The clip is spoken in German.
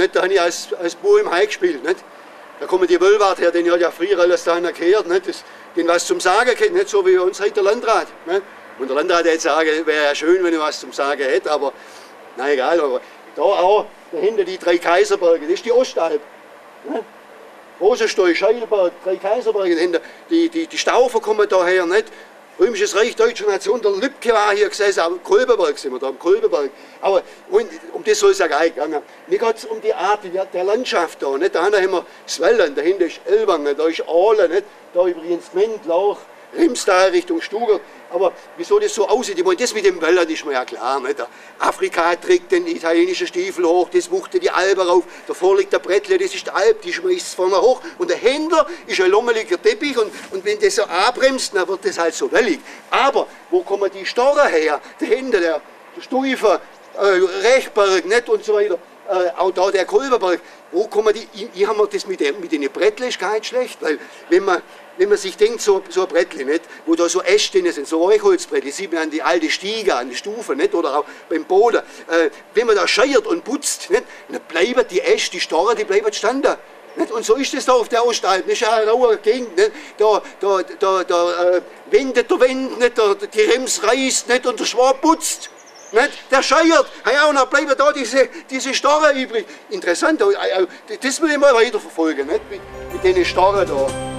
nicht? Da habe ich als Bub im Heim gespielt. Nicht? Da kommen die Wölwart her, den hat ja früher alles da gehört, nicht? Den was zum Sagen kennt, nicht so wie uns heute der Landrat. Nicht? Und der Landrat hätte sagen, wäre ja schön, wenn ich was zum Sagen hätte, aber na egal. Aber da auch, dahinter die 3 Kaiserberge, das ist die Ostalb. Nicht? Rosensteu, Scheilberg, 3 Kaiserberge dahinter, die Staufer kommen daher, nicht? Römisches Reich, Deutsche Nation, der Lübke war hier gesessen, am Kolberberg sind wir da, am Kolberberg. Aber um das soll es ja gar nicht gegangen. Mir geht es um die Art der Landschaft da, nicht? Da haben wir das Wellen, dahinter ist Elwangen, da ist Ahle, nicht? Da übrigens Gmend, Lauch, Rimstal Richtung Stugert. Aber wieso das so aussieht, ich meine, das mit dem Wellen ist mir ja klar. Nicht? Der Afrika trägt den italienischen Stiefel hoch, das wuchtet die Alpen rauf, davor liegt der Brettle, das ist die Alp, die schmeißt es vorne hoch. Und dahinter ist ein lommeliger Teppich und wenn das so anbremst, dann wird das halt so wellig. Aber wo kommen die Storren her? Dahinter der Stuifer, Rechberg, nicht? Und so weiter. Auch da der Kolberberg. Wo kommen die? Ich habe mir das mit den Brettle ist gar nicht schlecht, weil wenn man sich denkt, so ein Brettli, nicht, wo da so Äste sind, so Weichholzbrettli, sieht man an die alte Stiege, an die Stufe, nicht, oder auch beim Boden. Wenn man da scheuert und putzt, nicht, dann bleiben die Äste, die Starre, die bleiben standen. Nicht? Und so ist es da auf der Ostalb, das ist ja eine raue Gegend. Nicht? Da wendet der Wind, nicht? Die Rems reißt nicht, und der Schwab putzt. Nicht? Der scheuert, ja, und dann bleiben da diese Starre übrig. Interessant, das will ich mal weiterverfolgen, nicht? Mit den Starren da.